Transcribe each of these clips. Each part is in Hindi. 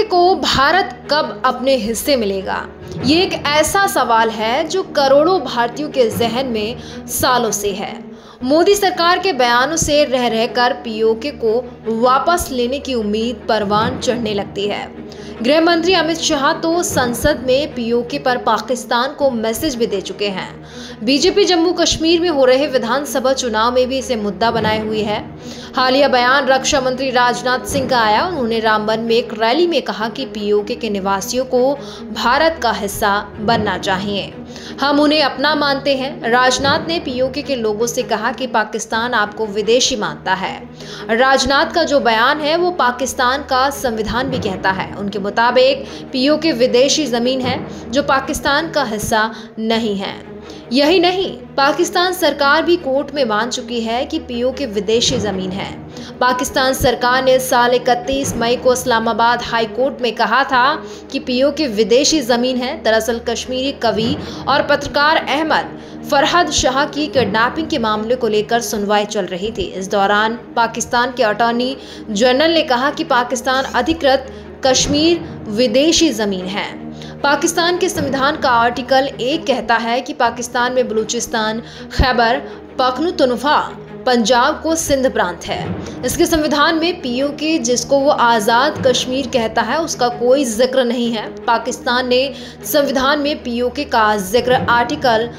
को भारत कब अपने हिस्से मिलेगा? ये एक ऐसा सवाल है जो करोड़ों भारतीयों के जहन में सालों से है। मोदी सरकार के बयानों से रह रहकर पीओके को वापस लेने की उम्मीद परवान चढ़ने लगती है। गृह मंत्री अमित शाह तो संसद में पीओके पर पाकिस्तान को मैसेज भी दे चुके हैं। बीजेपी जम्मू कश्मीर में हो रहे विधानसभा चुनाव में भी इसे मुद्दा बनाए हुई है। हालिया बयान रक्षा मंत्री राजनाथ सिंह का आया। उन्होंने रामबन में एक रैली में कहा कि पीओके के निवासियों को भारत का हिस्सा बनना चाहिए, हम उन्हें अपना मानते हैं। राजनाथ ने पीओके के लोगों से कहा कि पाकिस्तान आपको विदेशी मानता है। राजनाथ का जो बयान है वो पाकिस्तान का संविधान भी कहता है। उनके मुताबिक पीओके विदेशी जमीन है जो पाकिस्तान का हिस्सा नहीं है। यही नहीं, पाकिस्तान सरकार भी कोर्ट में मान चुकी है कि पीओके विदेशी जमीन है। पाकिस्तान सरकार ने साल 31 मई को इस्लामाबाद हाई कोर्ट में कहा था कि पीओके विदेशी जमीन है। दरअसल कश्मीरी कवि और पत्रकार अहमद फरहद शाह की किडनैपिंग के मामले को लेकर सुनवाई चल रही थी। इस दौरान पाकिस्तान के अटॉर्नी जनरल ने कहा कि पाकिस्तान अधिकृत कश्मीर विदेशी जमीन है। पाकिस्तान के संविधान का आर्टिकल 1 कहता है कि पाकिस्तान में बलूचिस्तान, खैबर पख्तूनख्वा, पंजाब को सिंध प्रांत है। इसके संविधान में पीओके, जिसको वो आज़ाद कश्मीर कहता है, उसका कोई जिक्र नहीं है। पाकिस्तान ने संविधान में पीओके का जिक्र आर्टिकल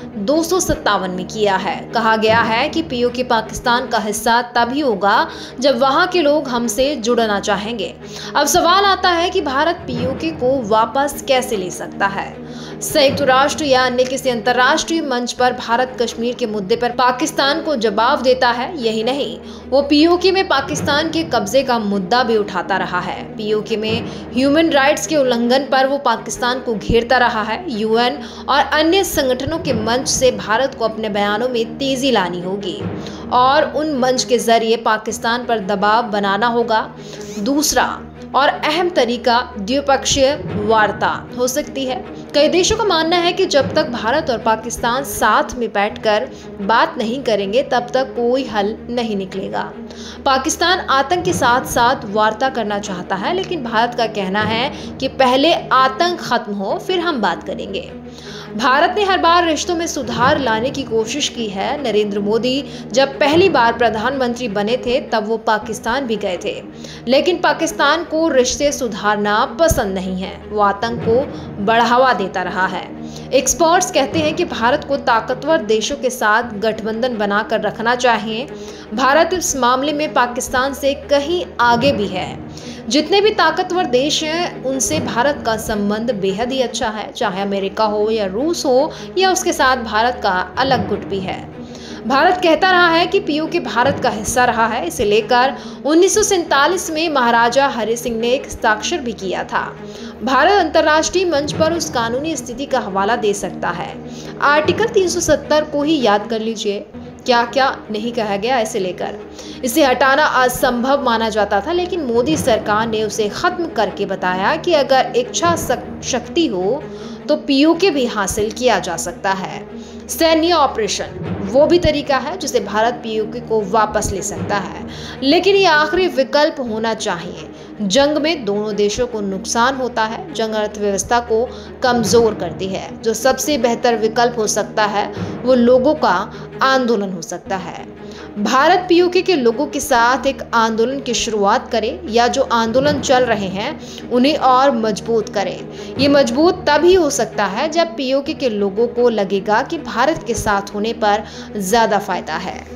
257 में किया है। कहा गया है कि पीओके पाकिस्तान का हिस्सा तभी होगा जब वहाँ के लोग हमसे जुड़ना चाहेंगे। अब सवाल आता है कि भारत पीओके को वापस कैसे ले सकता है? संयुक्त राष्ट्र या अन्य किसी अंतर्राष्ट्रीय मंच पर भारत कश्मीर के मुद्दे पर पाकिस्तान को जवाब देता है। यही नहीं, वो पीओके में पाकिस्तान के कब्जे का मुद्दा भी उठाता रहा है। पीओके में ह्यूमन राइट्स के उल्लंघन पर वो पाकिस्तान को घेरता रहा है। यूएन और अन्य संगठनों के मंच से भारत को अपने बयानों में तेजी लानी होगी और उन मंच के जरिए पाकिस्तान पर दबाव बनाना होगा। दूसरा और अहम तरीका द्विपक्षीय वार्ता हो सकती है। कई देशों का मानना है कि जब तक भारत और पाकिस्तान साथ में बैठकर बात नहीं करेंगे तब तक कोई हल नहीं निकलेगा। पाकिस्तान आतंक के साथ साथ वार्ता करना चाहता है, लेकिन भारत का कहना है कि पहले आतंक खत्म हो फिर हम बात करेंगे। भारत ने हर बार रिश्तों में सुधार लाने की कोशिश की है। नरेंद्र मोदी जब पहली बार प्रधानमंत्री बने थे तब वो पाकिस्तान भी गए थे, लेकिन पाकिस्तान को रिश्ते सुधारना पसंद नहीं है। वो आतंक को बढ़ावा देता रहा है। एक्सपर्ट्स कहते हैं कि भारत को ताकतवर देशों के साथ गठबंधन बनाकर रखना चाहिए। भारत इस मामले में पाकिस्तान से कहीं आगे भी है। जितने भी ताकतवर देश हैं उनसे भारत का संबंध बेहद ही अच्छा है, चाहे अमेरिका हो या रूस हो या उसके साथ भारत का अलग गुट भी है। भारत कहता रहा है कि पीओके भारत का हिस्सा रहा है। इसे लेकर 1947 में महाराजा हरि सिंह ने एक हस्ताक्षर भी किया था। भारत अंतर्राष्ट्रीय मंच पर उस कानूनी स्थिति का हवाला दे सकता है। आर्टिकल 370 को ही याद कर लीजिए, क्या क्या नहीं कहा गया इसे लेकर। इसे हटाना असंभव माना जाता था, लेकिन मोदी सरकार ने उसे खत्म करके बताया कि अगर इच्छा शक्ति हो तो पीओके भी हासिल किया जा सकता है। सैन्य ऑपरेशन वो भी तरीका है जिसे भारत पीओके को वापस ले सकता है, लेकिन ये आखिरी विकल्प होना चाहिए। जंग में दोनों देशों को नुकसान होता है। जंग अर्थव्यवस्था को कमजोर करती है। जो सबसे बेहतर विकल्प हो सकता है वो लोगों का आंदोलन हो सकता है। भारत पीओके के लोगों के साथ एक आंदोलन की शुरुआत करे या जो आंदोलन चल रहे हैं उन्हें और मजबूत करे। ये मजबूत तभी हो सकता है जब पीओके के लोगों को लगेगा कि भारत के साथ होने पर ज्यादा फायदा है।